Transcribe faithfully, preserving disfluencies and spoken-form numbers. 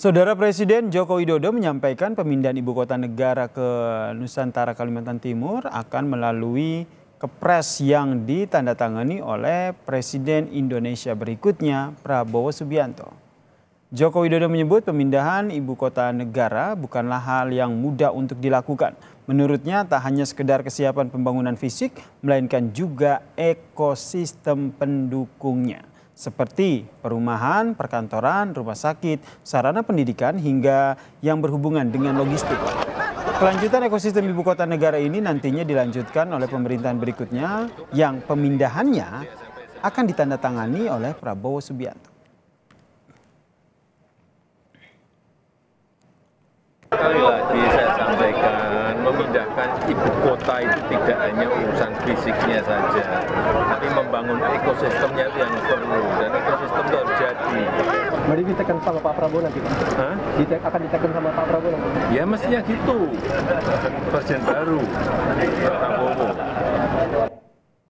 Saudara Presiden Joko Widodo menyampaikan pemindahan ibu kota negara ke Nusantara Kalimantan Timur akan melalui Kepres yang ditandatangani oleh Presiden Indonesia berikutnya, Prabowo Subianto. Joko Widodo menyebut pemindahan ibu kota negara bukanlah hal yang mudah untuk dilakukan. Menurutnya tak hanya sekedar kesiapan pembangunan fisik, melainkan juga ekosistem pendukungnya. Seperti perumahan, perkantoran, rumah sakit, sarana pendidikan, hingga yang berhubungan dengan logistik. Kelanjutan ekosistem ibu kota negara ini nantinya dilanjutkan oleh pemerintahan berikutnya yang pemindahannya akan ditandatangani oleh Prabowo Subianto. Sekali lagi saya sampaikan, memindahkan ibu kota itu tidak hanya urusan fisiknya saja, tapi membangun ekosistemnya itu yang perlu, dan ekosistem itu harus jadi. Mari ditekan sama Pak Prabowo nanti, Pak? Hah? Ditek, akan ditekan sama Pak Prabowo nanti? Ya mestinya gitu, presiden baru.